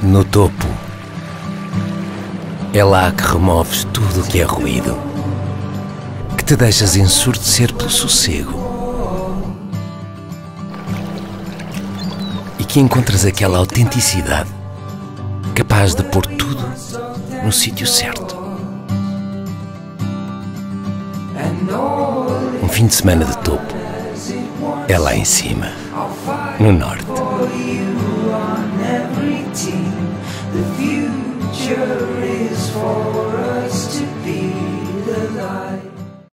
No topo, é lá que removes tudo o que é ruído, que te deixas ensurdecer pelo sossego e que encontras aquela autenticidade capaz de pôr tudo no sítio certo. Um fim de semana de topo é lá em cima, no norte. The future is for